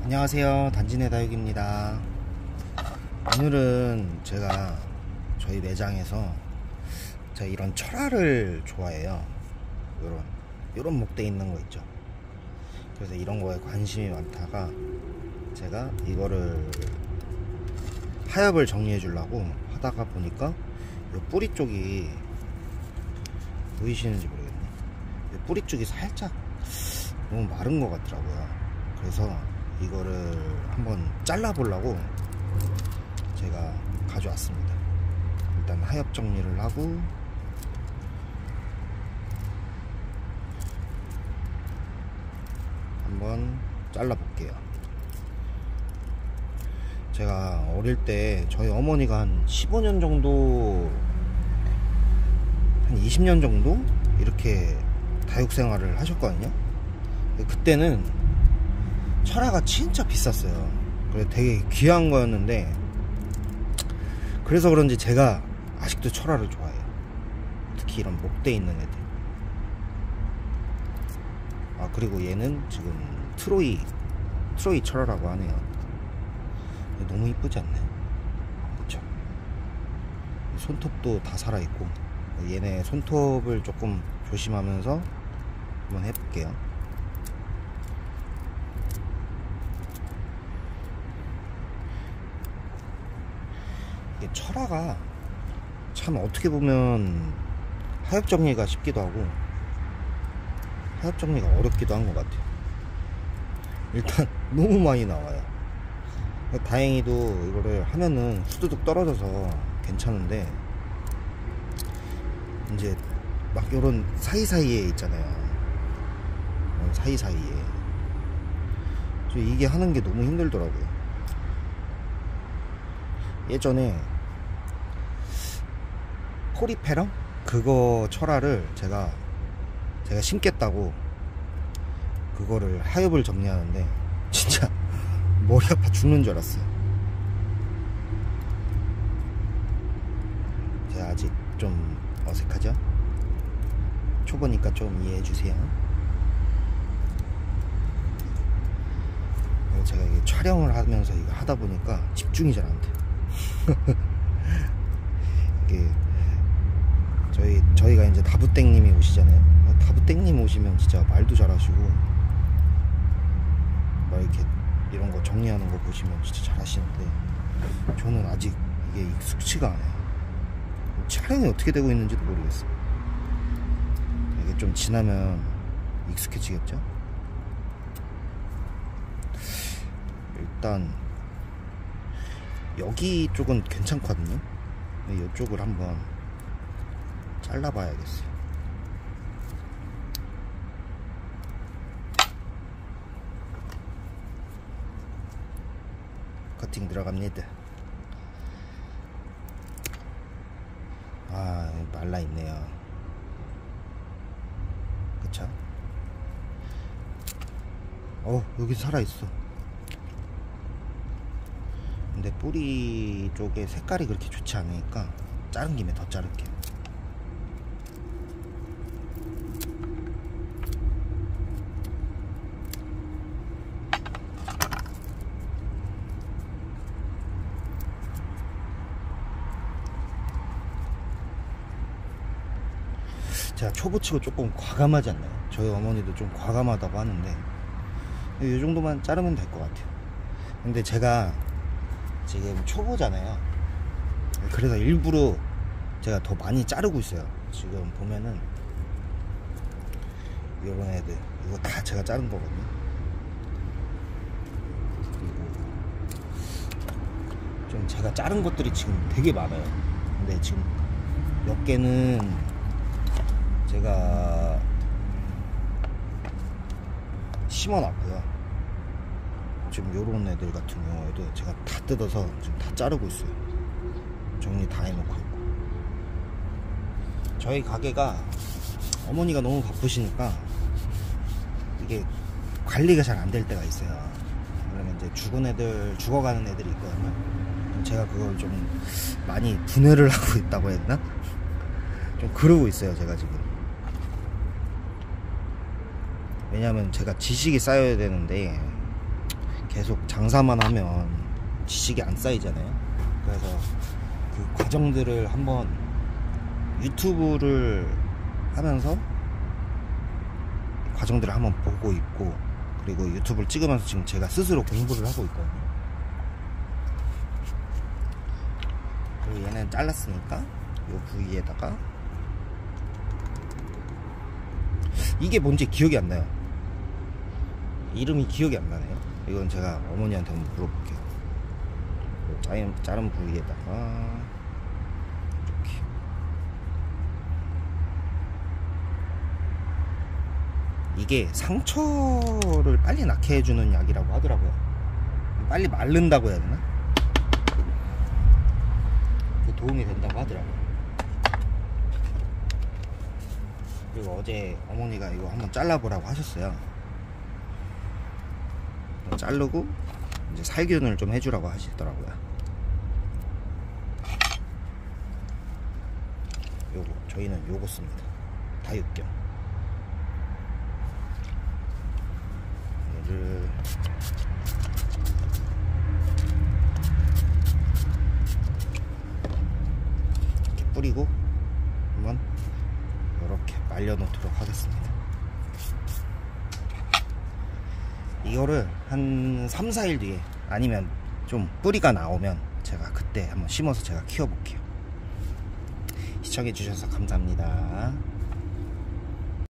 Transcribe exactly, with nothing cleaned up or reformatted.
안녕하세요, 단진의 다육입니다. 오늘은 제가 저희 매장에서 제가 이런 철화를 좋아해요. 요런 요런 목대 있는 거 있죠. 그래서 이런 거에 관심이 많다가 제가 이거를 하엽을 정리해 주려고 하다가 보니까 요 뿌리 쪽이 보이시는지 모르겠네. 요 뿌리 쪽이 살짝 너무 마른 것 같더라고요. 그래서 이거를 한번 잘라 보려고 제가 가져왔습니다. 일단 하엽 정리를 하고 한번 잘라 볼게요. 제가 어릴 때 저희 어머니가 한 십오 년 정도, 한 이십 년 정도 이렇게 다육 생활을 하셨거든요. 그때는 철화가 진짜 비쌌어요. 그래서 되게 귀한 거였는데, 그래서 그런지 제가 아직도 철화를 좋아해요. 특히 이런 목대 있는 애들. 아, 그리고 얘는 지금 트로이 트로이 철화라고 하네요. 너무 이쁘지 않나요? 그쵸? 손톱도 다 살아있고, 얘네 손톱을 조금 조심하면서 한번 해볼게요. 이게 철화가 참 어떻게 보면 하엽 정리가 쉽기도 하고 하엽 정리가 어렵기도 한 것 같아요. 일단 너무 많이 나와요. 다행히도 이거를 하면은 후두둑 떨어져서 괜찮은데, 이제 막 요런 사이사이에 있잖아요. 사이사이에 저 이게 하는 게 너무 힘들더라고요. 예전에 포리페럼? 그거 철화를 제가 제가 심겠다고 그거를 하엽을 정리하는데 진짜 머리 아파 죽는 줄 알았어요. 제가 아직 좀 어색하죠? 초보니까 좀 이해해 주세요. 제가 이게 촬영을 하면서 이거 하다 보니까 집중이 잘 안 돼요. 이게 저희 저희가 이제 다부땡님이 오시잖아요. 다부땡님 오시면 진짜 말도 잘하시고 막 이렇게 이런 거 정리하는 거 보시면 진짜 잘하시는데, 저는 아직 이게 익숙치가 않아요. 촬영이 어떻게 되고 있는지도 모르겠어요. 이게 좀 지나면 익숙해지겠죠? 일단 여기 쪽은 괜찮거든요. 이쪽을 한번 잘라봐야겠어요. 커팅 들어갑니다. 아, 말라있네요. 그쵸? 어, 여기 살아있어. 근데 뿌리 쪽에 색깔이 그렇게 좋지 않으니까 자른 김에 더 자를게요. 제가 초보치고 조금 과감하지 않나요? 저희 어머니도 좀 과감하다고 하는데 이 정도만 자르면 될 것 같아요. 근데 제가 지금 초보잖아요. 그래서 일부러 제가 더 많이 자르고 있어요. 지금 보면은 이런 애들 이거 다 제가 자른 거거든요. 그리고 좀 제가 자른 것들이 지금 되게 많아요. 근데 지금 몇 개는 제가 심어놨고요. 지금 요런 애들 같은 경우에도 제가 다 뜯어서 지금 다 자르고 있어요. 정리 다 해놓고 있고. 저희 가게가 어머니가 너무 바쁘시니까 이게 관리가 잘 안 될 때가 있어요. 그러면 이제 죽은 애들, 죽어가는 애들이 있거든요. 제가 그걸 좀 많이 분해를 하고 있다고 했나? 좀 그러고 있어요, 제가 지금. 왜냐면 제가 지식이 쌓여야 되는데 계속 장사만 하면 지식이 안 쌓이잖아요. 그래서 그 과정들을 한번 유튜브를 하면서 과정들을 한번 보고 있고, 그리고 유튜브를 찍으면서 지금 제가 스스로 공부를 하고 있거든요. 그리고 얘는 잘랐으니까 요 부위에다가, 이게 뭔지 기억이 안 나요. 이름이 기억이 안 나네요. 이건 제가 어머니한테 한번 물어볼게요. 자른, 자른 부위에다가 이렇게. 이게 상처를 빨리 낫게 해주는 약이라고 하더라고요. 빨리 마른다고 해야 되나? 그 도움이 된다고 하더라고요. 그리고 어제 어머니가 이거 한번 잘라보라고 하셨어요. 자르고 이제 살균을 좀 해주라고 하시더라고요. 요거 저희는 요거 씁니다. 다육경. 얘를 이렇게 뿌리고 한번 이렇게 말려 놓도록 하겠습니다. 이거를 한 삼, 사 일 뒤에, 아니면 좀 뿌리가 나오면 제가 그때 한번 심어서 제가 키워볼게요. 시청해주셔서 감사합니다.